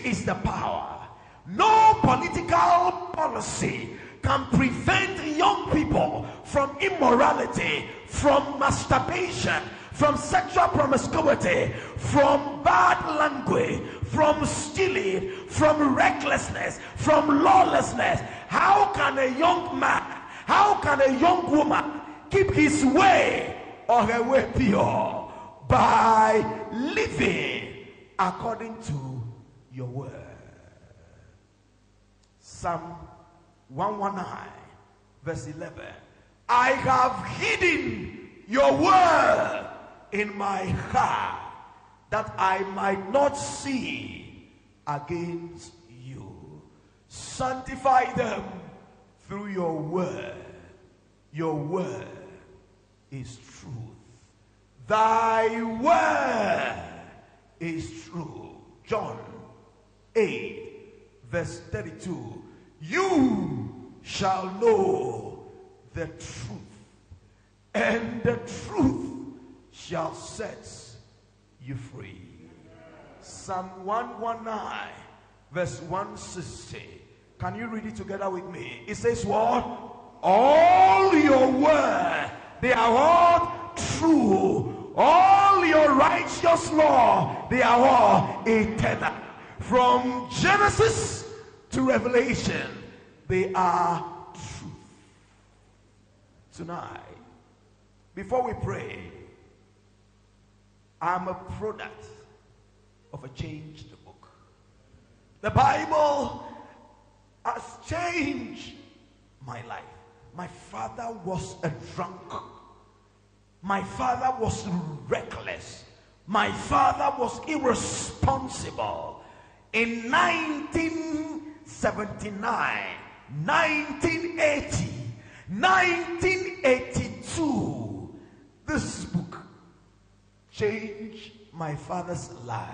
is the power. No political policy can prevent young people from immorality, from masturbation, from sexual promiscuity, from bad language, from stealing, from recklessness, from lawlessness. How can a young man, how can a young woman keep his way or her way pure? By living according to your word. Psalm 119 verse 11. I have hidden your word in my heart, that I might not sin against you. Sanctify them through your word. Your word is truth. Thy word is true. John 8 verse 32. You shall know the truth, and the truth shall set you free. Psalm 119 verse 160. Can you read it together with me? It says what? All your word, they are all true. All your righteous law, they are all eternal. From Genesis to Revelation, they are truth. Tonight, before we pray, I'm a product of a changed book. The Bible has changed my life. My father was a drunk. My father was reckless. My father was irresponsible. In 1979, 1980, 1982, this book changed my father's life.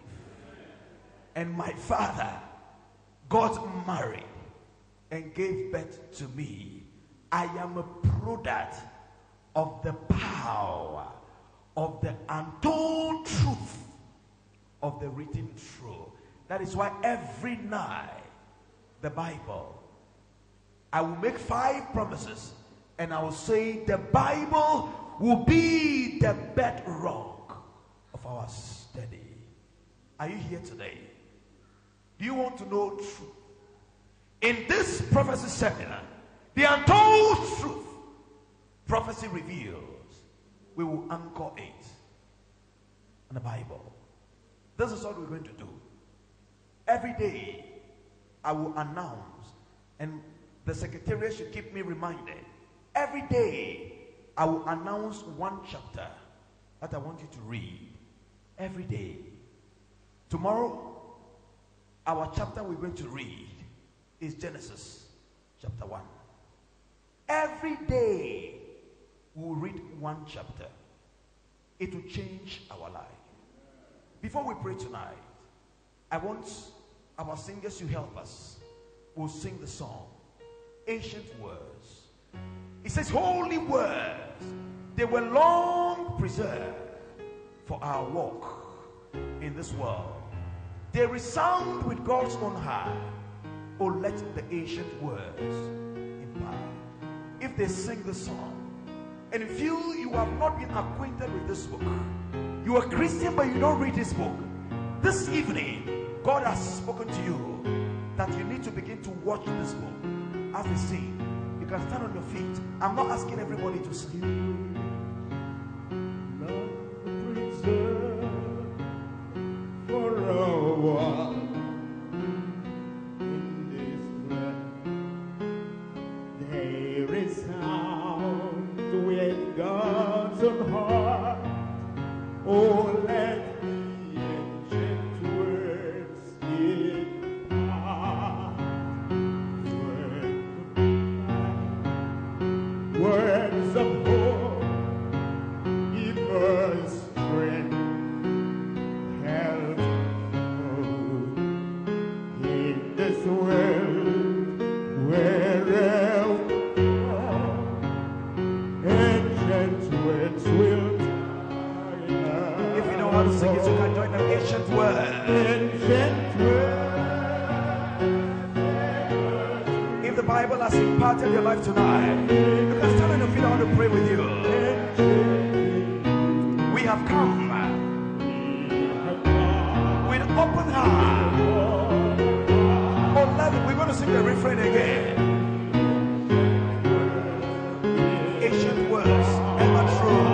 And my father got married and gave birth to me. I am a product of the power of the untold truth of the written truth. That is why every night, the Bible, I will make 5 promises, and I will say the Bible will be the bedrock of our study. Are you here today? Do you want to know truth? In this prophecy seminar, the untold truth prophecy reveals, we will anchor it in the Bible. This is what we're going to do. Every day, I will announce, and the secretariat should keep me reminded. Every day, I will announce one chapter that I want you to read. Every day. Tomorrow, our chapter we're going to read is Genesis chapter 1. Every day, we'll read one chapter. It will change our life. Before we pray tonight, I want our singers to help us. We'll sing the song, Ancient Words. It says, holy words, they were long preserved for our walk in this world. They resound with God's own heart. Oh, let the ancient words impart. If they sing the song, and if you have not been acquainted with this book, you are a Christian but you don't read this book, this evening God has spoken to you that you need to begin to watch this book. As we sing, you can stand on your feet. I'm not asking everybody to sing. For a while in this land, there is sound with God's own heart. Oh, let the ancient words impart. Words of hope, give us strength, help in this world where ancient words will die. If you know how to sing it, you can join the ancient word. Ancient words. Bible has imparted your life tonight, you can stand on your feet. I want to pray with you. We have come with open heart. Oh, we're going to sing the refrain again. Ancient words, ever true.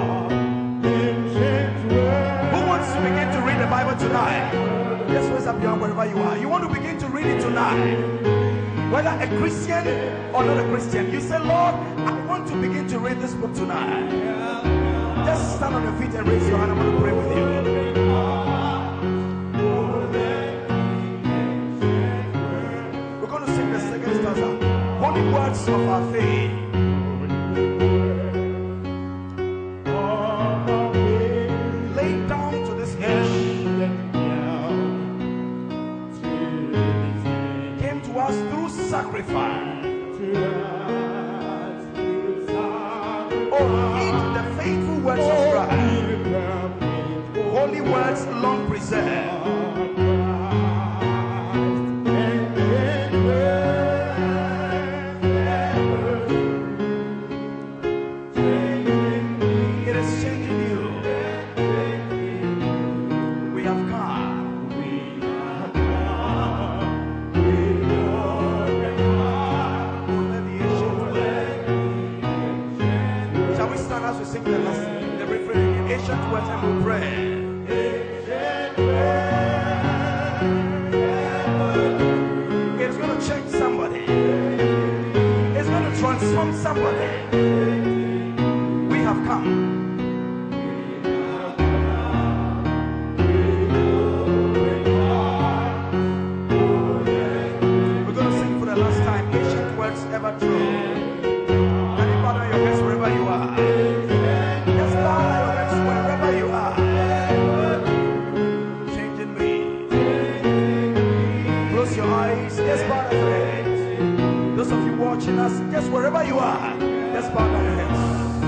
Who wants to begin to read the Bible tonight? Just raise up your hand wherever you are. You want to begin to read it tonight. Whether a Christian or not a Christian, you say, Lord, I want to begin to read this book tonight. Just stand on your feet and raise your hand. I want to pray with you. We're going to sing the second stanza. Holy words of our faith. Lay down to this edge. Came to us through sacrifice. Oh, heed the faithful words of Christ. Holy words long preserved. It is changing you. We have come. Shall we stand as we sing the refrain? Ancient words, and we pray. It's going to change somebody. It's going to transform somebody. We have come. We're going to sing for the last time. Ancient words ever true. Can you bow down your heads wherever you are? Just bow down your heads wherever you are. Changing me. Close your eyes. Just bow down your heads. Those of you watching us, just wherever you are, just bow down your heads.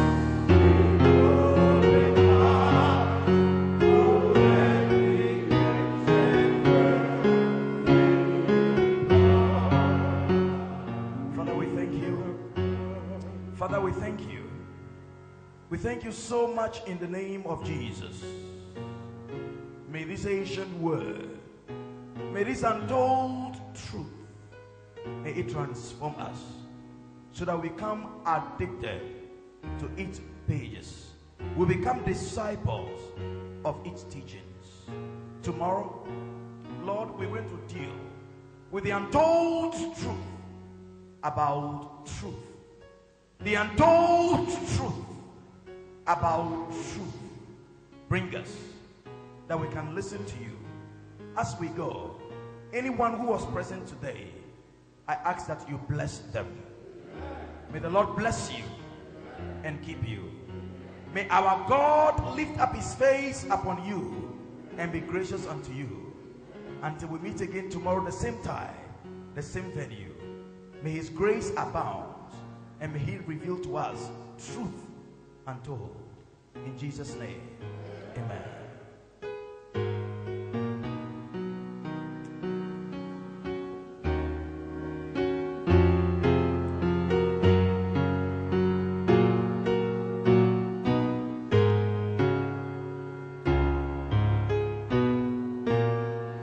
Father, we thank you. Father, we thank you. We thank you so much in the name of Jesus. May this ancient word, may this untold truth, may it transform us so that we become addicted to its pages. We become disciples of its teachings. Tomorrow, Lord, we're going to deal with the untold truth about truth. The untold truth about truth. Bring us that we can listen to you as we go. Anyone who was present today, I ask that you bless them. May the Lord bless you and keep you. May our God lift up his face upon you and be gracious unto you. Until we meet again tomorrow, the same time, the same venue. May his grace abound and may he reveal to us truth untold. In Jesus' name, amen.